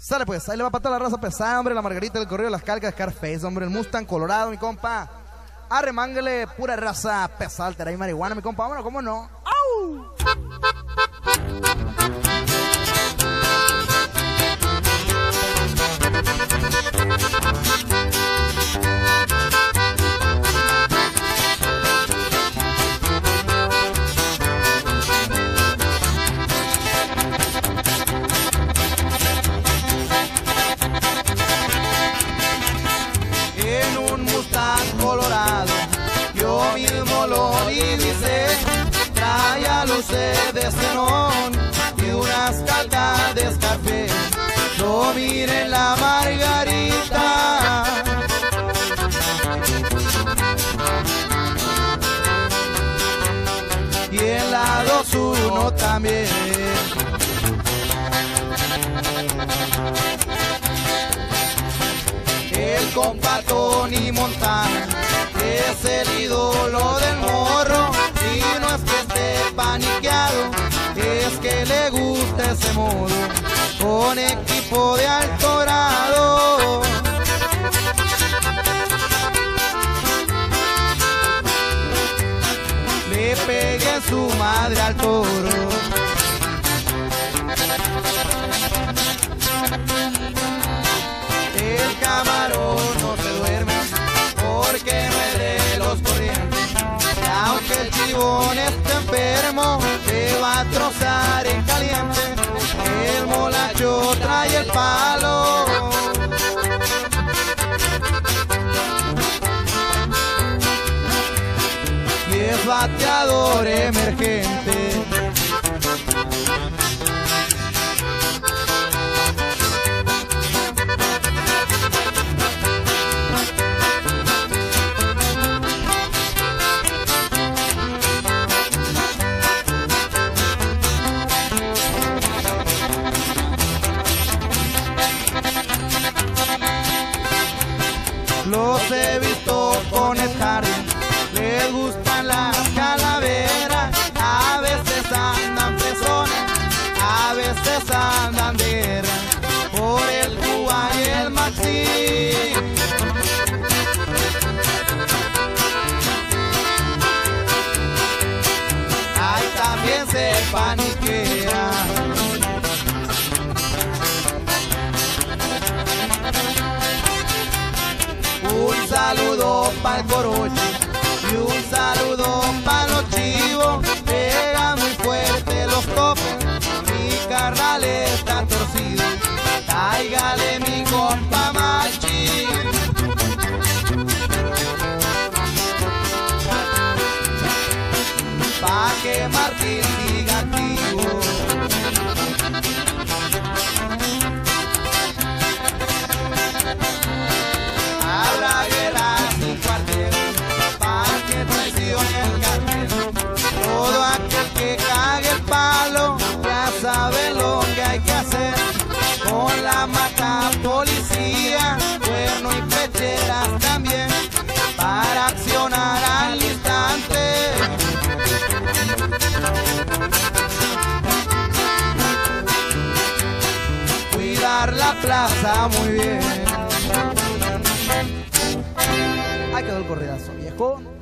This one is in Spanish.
Sale pues, ahí le va para toda la raza pesada, hombre, la Margarita del Correo, las Calcas, Scarface, hombre, el Mustang Colorado, mi compa. Arremángale, pura raza pesada, altera y marihuana, mi compa, bueno, ¿cómo no? ¡Au! En un Mustang Colorado, yo mismo lo divisé, traía luces de xenón y unas calcas de Scarface. Lo miré en la Margarita, y en la 2-1 también. El compa Tony Montana es el ídolo del morro, y no es que esté paniqueado, es que le gusta ese modo, con equipo de alto grado. Le pegué en su madre al toro. El camarón no se duerme porque no es de los corrientes, y aunque el chivón esté enfermo te va a trozar en caliente. El molacho trae el palo, y es bateador emergente. Los he visto con Hardy, les gustan las calaveras, a veces andan fresones, a veces andan de guerra, por el Cuba y el Maxi. Ahí también se paniquea. Un saludo pa'l Coroche y un saludo pa' los chivos, pegan muy fuerte los topes, mi carnal está torcido, cáigale mi compa Machi. Pa' que Martín diga activo. Habrá guerra sin cuartel, pa' que traicione el cartel. Todo aquel que cague el palo ya sabe lo que hay que hacer. Con la mata policía, cuerno y pecheras también, para accionar al instante. Cuidar la plaza muy bien. Ahí quedó el corridazo, viejo.